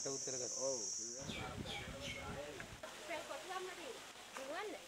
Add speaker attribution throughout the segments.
Speaker 1: උත්තර ගත්තා.
Speaker 2: ඔව්.
Speaker 3: පෙල් කොටලම් නැති. දුවන්නේ.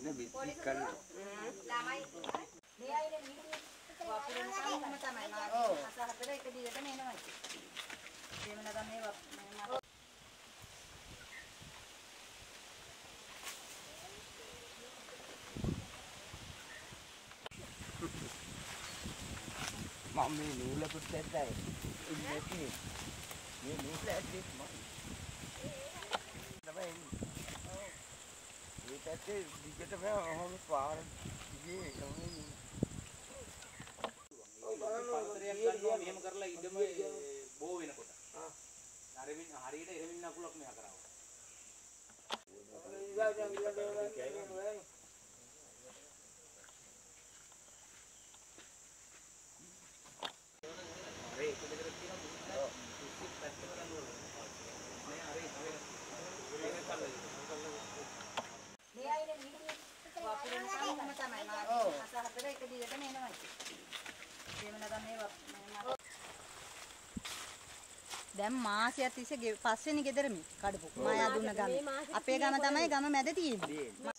Speaker 1: ඉන්න බිත්ති කන්න.
Speaker 3: ළමයි මේ අයිනේ වීඩියෝ වපුරන කම තමයි මාගේ අසහතර එක දිගටම එනවා ඉතින්. එහෙම නැත්නම් මේ
Speaker 1: මම මේ නූල පුට්ටයි ඉන්නේ මේ නූල ඇද්දේ මම තමයි මේ පැත්තේ දිගටම ඔහොම පාර ගියේ තමයි
Speaker 2: පරතරයක් ගන්නවා මෙහෙම කරලා ඉඳම බෝ වෙනකොට හරියට එරමින් අකුලක් මෙහා කරාවා
Speaker 3: මේ අයිනේ වීඩියෝ වපුරන කම තමයි මාගේ අසහතර එක දිගටම එනවා ඉතින්. එහෙම නැත්නම් මේ දැන් මාසයක් තිස්සේ පස්වෙනි ගෙදර මේ කඩපු මායා දුන්න ගම. අපේ ගම තමයි ගම මැද තියෙන්නේ.